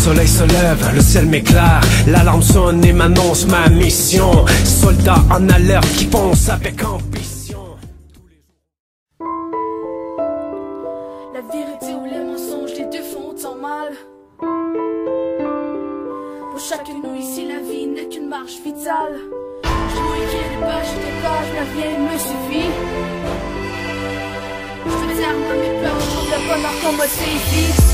soleil se lève, le ciel m'éclaire, l'alarme sonne et m'annonce ma mission. Soldat en alerte qui fonce avec ambition. La vérité ou les mensonges, les deux font autant mal. Pour chacun de nous ici, la vie n'est qu'une marche vitale. Je dois écrire des pages, mais rien ne me suffit. Je te tiens à mes peurs, je trouve le bonheur qu'on m'a saisi.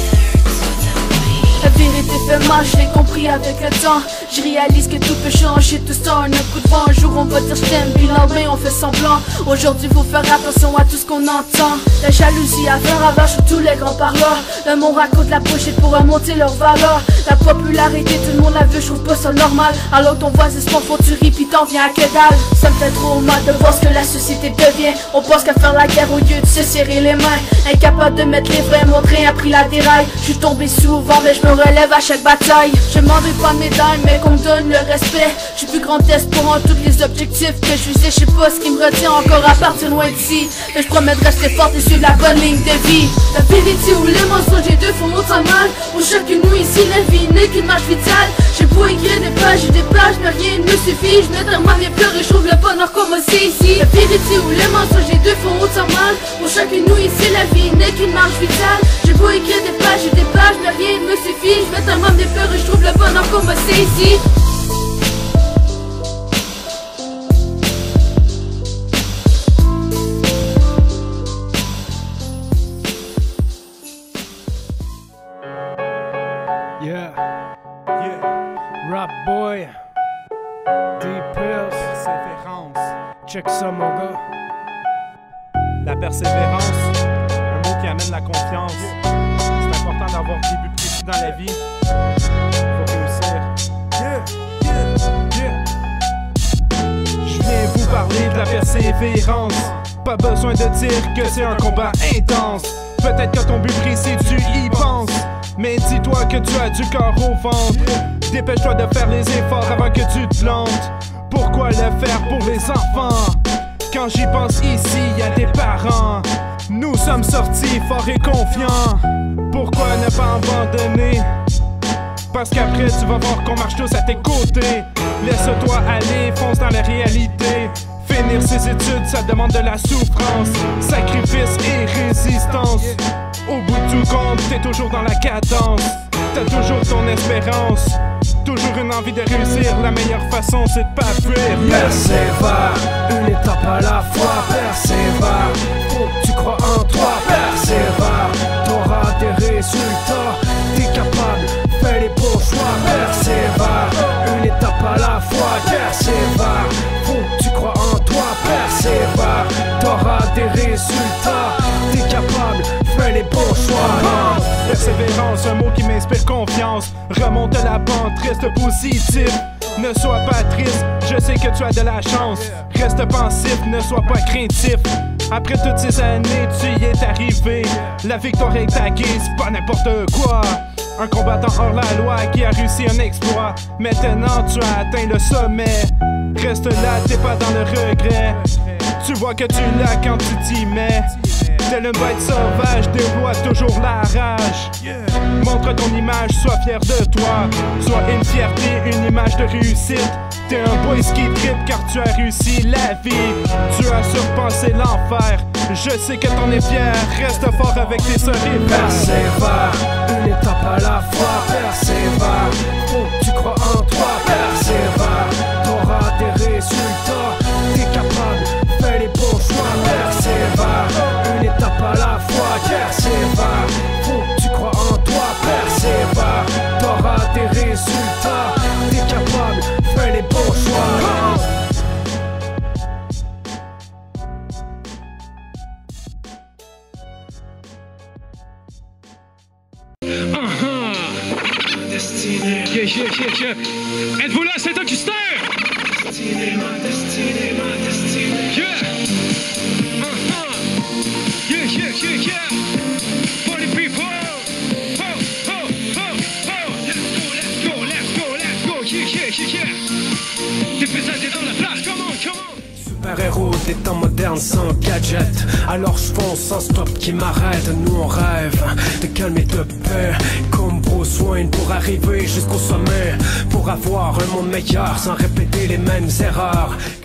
La vérité fait mal, je l'ai compris avec le temps. Je réalise que tout peut changer, tout ça en un coup de vent. Un jour on va dire je t'aime, puis lendemain on fait semblant. Aujourd'hui faut faire attention à tout ce qu'on entend. La jalousie a fait ravage sur tous les grands parleurs. Le monde raconte la pochette pour remonter leur valeur. La popularité, tout le monde la veut, je trouve pas ça normal. Alors ton voisin se font tu ris puis t'en viens à que dalle. Ça me fait trop mal de voir ce que la société devient. On pense qu'à faire la guerre au lieu de se serrer les mains. Incapable de mettre les vrais, mon train a pris la déraille. Je suis tombé souvent mais je me relève à chaque bataille. Je demanderai pas de médaille mais qu'on me donne le respect. Je suis plus grand espoir en tous les objectifs que je visais. Je sais pas ce qui me retient encore à partir loin d'ici. Mais je promets de rester forte et suivre la bonne ligne de vie. La vérité ou les mensonges, les deux font autant mal. Pour chacun de nous ici, la vie n'est qu'une marche vitale. J'ai beau écrire des pages, mais rien ne me suffit. Je mets derrière mes pleurs et je trouve le bonheur comme aussi ici. La vérité ou les mensonges, les deux font autant mal. Pour chacun de nous ici, la vie n'est qu'une marche vitale. J'ai beau écrire des pages, mais rien ne me suffit. Je mets derrière mes pleurs et je trouve le bonheur comme aussi ici. Yeah, Rap Boy, D-Pills, Persévérance. check ça mon gars. La persévérance, un mot qui amène la confiance. C'est important d'avoir des buts précis dans la vie. Faut réussir. Je viens vous parler de la persévérance. Pas besoin de dire que c'est un combat intense. Peut-être que ton but précis, tu y penses. Mais dis-toi que tu as du corps au ventre. Dépêche-toi de faire les efforts avant que tu te plantes. Pourquoi le faire pour les enfants? Quand j'y pense ici, y a des parents. Nous sommes sortis forts et confiants. Pourquoi ne pas abandonner? Parce qu'après tu vas voir qu'on marche tous à tes côtés. Laisse-toi aller, fonce dans la réalité. Finir ses études, ça demande de la souffrance, sacrifice et résistance. Au bout de tout compte, t'es toujours dans la cadence. T'as toujours ton espérance, toujours une envie de réussir. La meilleure façon c'est de pas fuir. Persévère, une étape à la fois. Persévère, faut que tu crois en toi. Persévère, t'auras des résultats. T'es capable, fais les bons choix. Persévère, une étape à la fois. Persévère, faut que tu crois en toi. Persévère, t'auras des résultats. T'es capable, fais les bons choix. Persévérance, un mot qui m'inspire confiance. Remonte la pente, reste positif. Ne sois pas triste, je sais que tu as de la chance. Reste pensif, ne sois pas craintif. Après toutes ces années, tu y es arrivé. La victoire est acquise, pas n'importe quoi. Un combattant hors la loi qui a réussi un exploit. Maintenant tu as atteint le sommet. Reste là, t'es pas dans le regret. Tu vois que tu l'as quand tu t'y mets. Telle une bête sauvage, déploie toujours la rage. Montre ton image, sois fier de toi. Sois une fierté, une image de réussite. T'es un boy qui tripe car tu as réussi la vie. Tu as surpassé l'enfer. Je sais que t'en es fier, reste fort avec tes sœurs et Persévère, une étape à la fois. Persévère, faut que tu crois en toi. Persévère, t'auras des résultats. T'es capable, fais les bons choix. Persévère, une étape à la fois. Persévère, faut que tu crois en toi. Persévère, t'auras des résultats. T'es capable, fais les bons choix. Êtes-vous là, c'est Auguster? Yeah. Yeah. Party people. Let's go. Yeah. T'es pesé dans la place, come on. Super-héros des temps modernes sans gadget. Alors je fonce sans stop qui m'arrête. Nous on rêve de calme et de paix. Comme Bruce Wayne pour pour arriver jusqu'au sommet, pour avoir un monde meilleur sans répéter les mêmes erreurs.